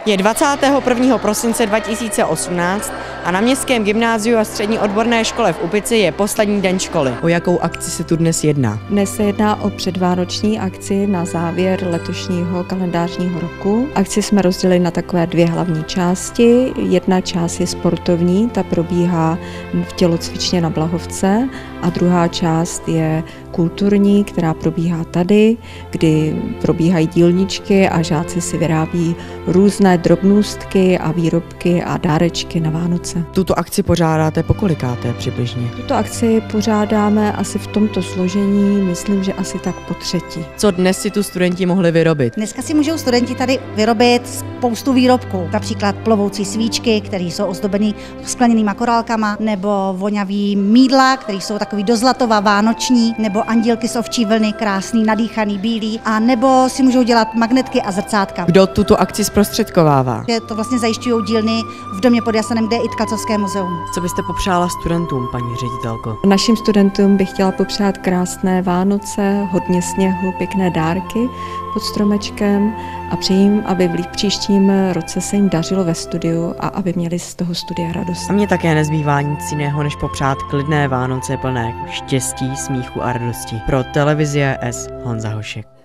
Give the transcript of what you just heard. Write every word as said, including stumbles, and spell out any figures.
Je dvacátého prvního prosince dva tisíce osmnáct a na Městském gymnáziu a střední odborné škole v Úpici je poslední den školy. O jakou akci se tu dnes jedná? Dnes se jedná o předvánoční akci na závěr letošního kalendářního roku. Akci jsme rozdělili na takové dvě hlavní části. Jedna část je sportovní, ta probíhá v tělocvičně na Blahovce, a druhá část je kulturní, která probíhá tady, kdy probíhají dílničky a žáci si vyrábí různé drobnůstky a výrobky a dárečky na Vánoce. Tuto akci pořádáte po kolikáté přibližně? Tuto akci pořádáme asi v tomto složení, myslím, že asi tak po třetí. Co dnes si tu studenti mohli vyrobit? Dneska si můžou studenti tady vyrobit spoustu výrobků, například plovoucí svíčky, které jsou ozdobeny skleněnýma korálkama, nebo voňavý mýdla, které jsou takový do zlatova vánoční, nebo andílky z ovčí vlny, krásný, nadýchaný, bílý, a nebo si můžou dělat magnetky a zrcátka. Kdo tuto akci zprostředkovává? Je to vlastně zajišťují dílny v domě pod Jasenem, kde je i Tkacovské muzeum. Co byste popřála studentům, paní ředitelko? Našim studentům bych chtěla popřát krásné Vánoce, hodně sněhu, pěkné dárky pod stromečkem a přejím, aby v příštím roce se jim dařilo ve studiu a aby měli z toho studia radost. A mně také nezbývá nic jiného, než popřát klidné Vánoce plné štěstí, smíchu a radosti. Pro televizi S. Honza Hošek.